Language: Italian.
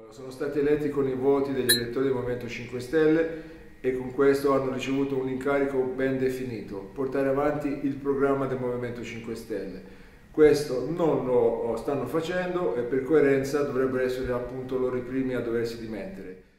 Sono stati eletti con i voti degli elettori del Movimento 5 Stelle e con questo hanno ricevuto un incarico ben definito: portare avanti il programma del Movimento 5 Stelle. Questo non lo stanno facendo e per coerenza dovrebbero essere appunto loro i primi a doversi dimettere.